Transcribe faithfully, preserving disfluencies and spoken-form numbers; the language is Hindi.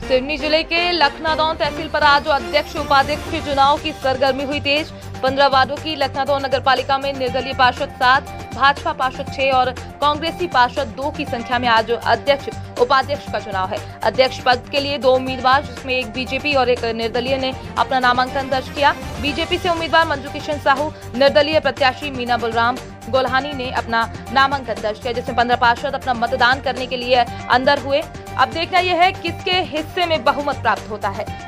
सिवनी जिले के लखनादौन तहसील पर आज अध्यक्ष उपाध्यक्ष के चुनाव की सरगर्मी हुई तेज। पंद्रह वार्डों की लखनादौन नगर पालिका में निर्दलीय पार्षद सात, भाजपा पार्षद छह और कांग्रेसी पार्षद दो की संख्या में आज अध्यक्ष उपाध्यक्ष का चुनाव है। अध्यक्ष पद के लिए दो उम्मीदवार, जिसमें एक बीजेपी और एक निर्दलीय ने अपना नामांकन दर्ज किया। बीजेपी से उम्मीदवार मंजू किशन साहू, निर्दलीय प्रत्याशी मीना बलराम गोल्हानी ने अपना नामांकन दर्ज किया, जिसमें पंद्रह पार्षद अपना मतदान करने के लिए अंदर हुए। अब देखना यह है किसके हिस्से में बहुमत प्राप्त होता है।